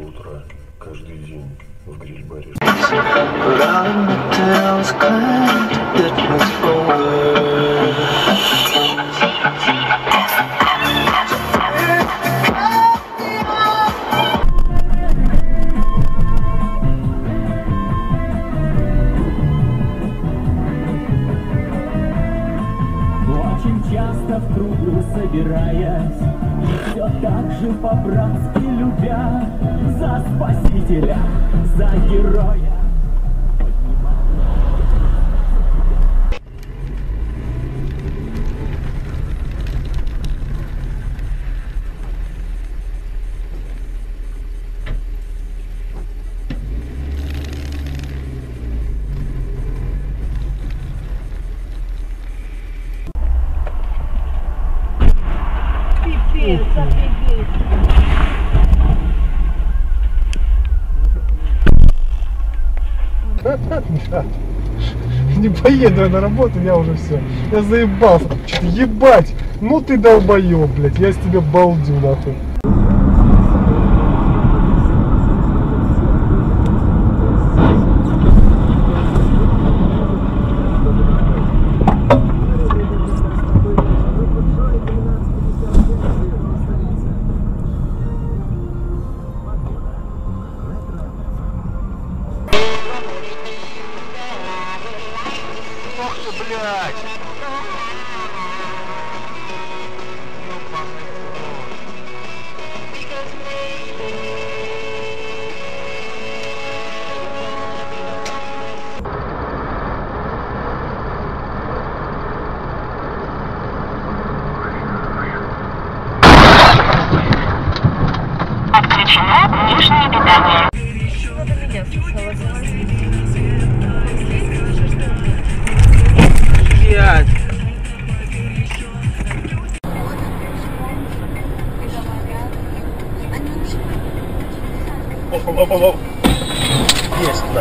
утра каждый день в гриль-баре. Очень часто в кругу собираясь, и все так же по-братски любя, за спасителя, за героя. Не поеду я на работу, я уже все. Я заебался. Что-то ебать. Ну ты долбоёб, блядь. Я с тебя балдю, нахуй. Ох ты, блядь! Отключено внешнее питание. Есть, да.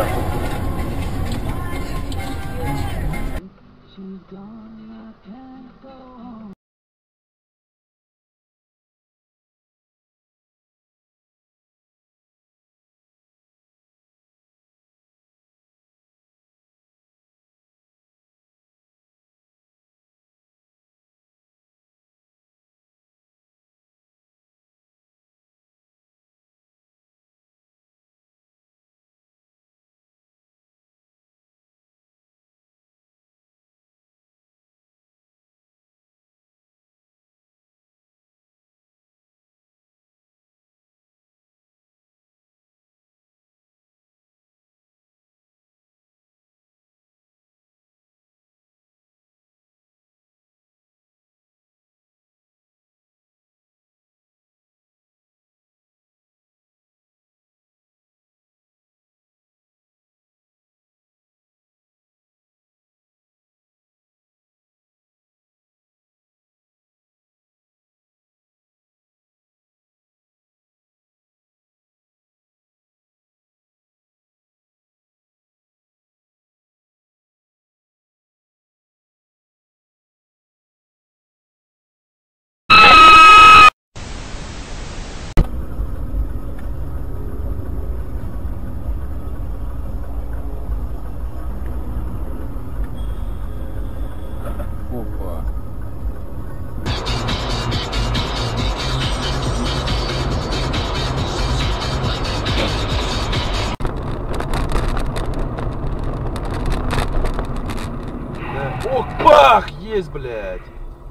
Ох, бах! Есть, блядь!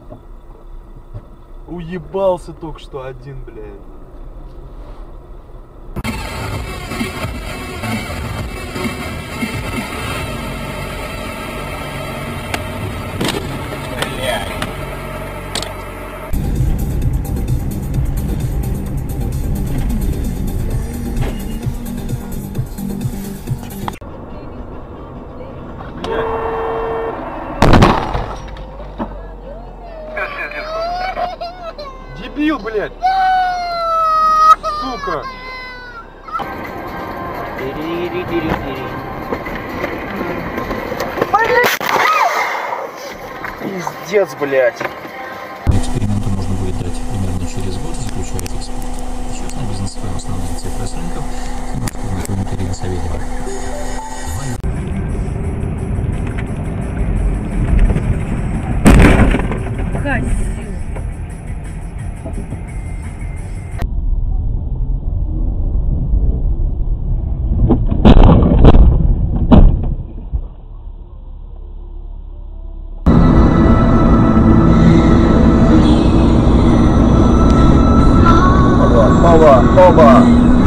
Уебался только что один, блядь. Дебил, блядь! Сука! Пиздец, блядь! Эксперименту можно будет дать примерно через год, заключая частная бизнесовая основная цифра рынков. видимо. Оба!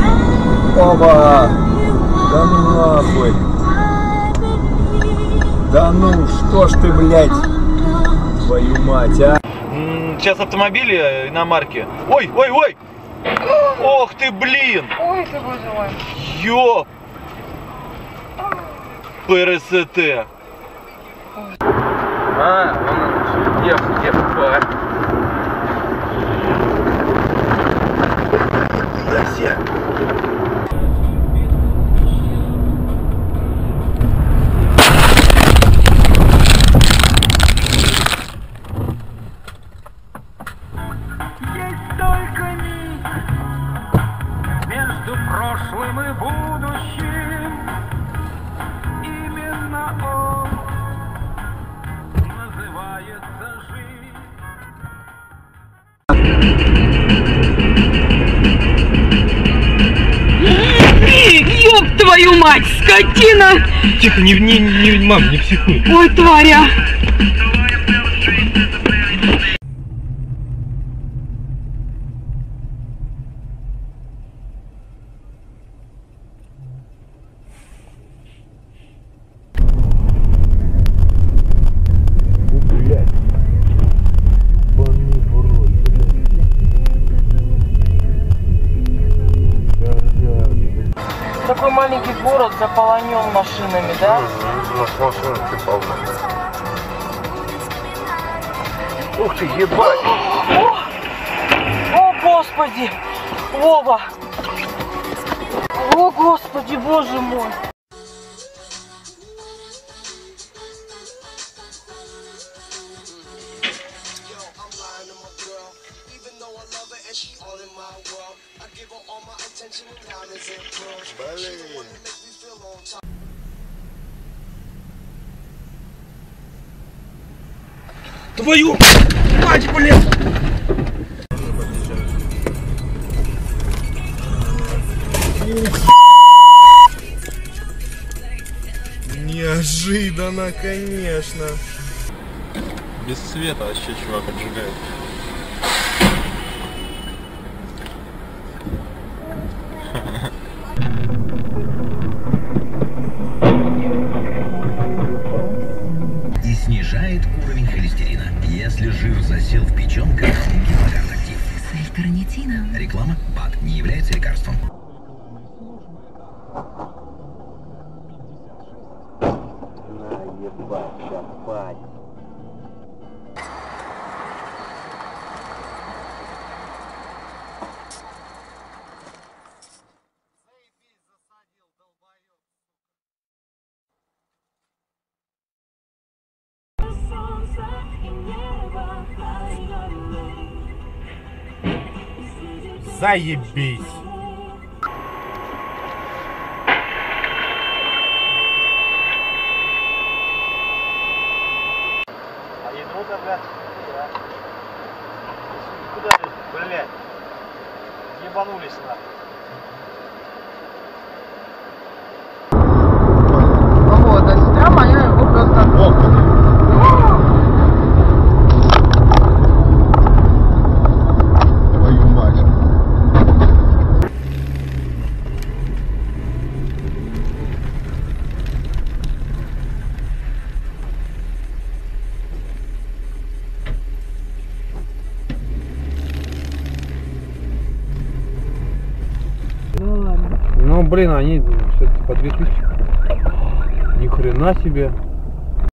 Да ну нахуй! Да ну, что ж ты, блядь, твою мать, а? Сейчас автомобили иномарки. Ой! Ох ты, блин! Ой, ты боже мой. Ёп! ПРСТ. Ебать. Все. Есть только миг между прошлым и будущим. Именно он называется жизнь. Ёб твою мать, скотина! Тихо, мам, не психуй. Ой, тваря! Такой маленький город заполонен машинами, да? Ух ты, ебать! О, Господи! Вова! О, Господи, Боже мой! Твою мать, блин! Неожиданно, конечно. Без света вообще чувак отжигает. И снижает уровень холестерина. Если жир засел в печенках, Гипогард Актив. С L-карнитином. Реклама БАД не является лекарством. Заебись! Они идут опять? Куда ты, блядь? Ебанулись нахуй. Вот, а сюда моя его просто... Твою мать. Ну, блин, они все-таки по 2000. Ни хрена себе.